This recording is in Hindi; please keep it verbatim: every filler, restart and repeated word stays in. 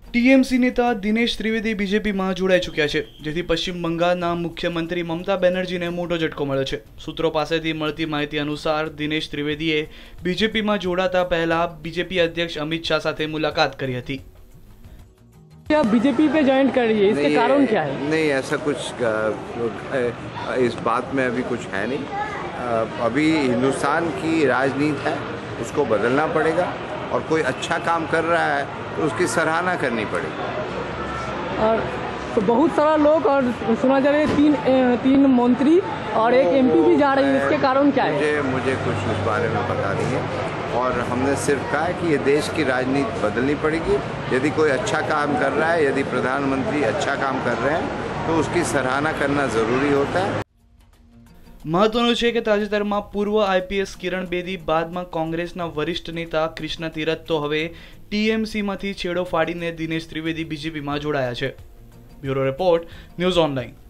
टीएमसी नेता दिनेश त्रिवेदी बीजेपी में जोड़ाई चुक्या है, जेथी पश्चिम बंगाळना मुख्यमंत्री ममता बेनर्जी ने मोटो झटको मळ्यो छे। सूत्रों पासेथी मळती माहिती अनुसार दिनेश त्रिवेदीए बीजेपी में जोड़ाता पहला बीजेपी अध्यक्ष अमित शाह साथे मुलाकात करी हती। क्या बीजेपी पे ज्वाइन कर रही है, इसके कारण क्या है? नहीं, ऐसा कुछ इस बात में अभी कुछ है नहीं। अभी हिंदुस्तान की राजनीति है, उसको बदलना पड़ेगा और कोई अच्छा काम कर रहा है तो उसकी सराहना करनी पड़ेगी। और तो बहुत सारा लोग और सुना जा रहा है तीन तीन मंत्री और एक एमपी भी जा रही है, इसके कारण क्या है? मुझे मुझे कुछ उस बारे में पता नहीं है और हमने सिर्फ कहा है कि ये देश की राजनीति बदलनी पड़ेगी। यदि कोई अच्छा काम कर रहा है, यदि प्रधानमंत्री अच्छा काम कर रहे हैं तो उसकी सराहना करना ज़रूरी होता है। महत्वનું છે કે તાજેતરમાં પૂર્વ આઈપીએસ કિરણ બેદી બાદમાં કોંગ્રેસના વરિષ્ઠ નેતા કૃષ્ણ તીરથ તો હવે ટીએમસીમાંથી છેડો ફાડીને દિનેશ ત્રિવેદી બીજેપીમાં જોડાયા છે। Bureau report, news online.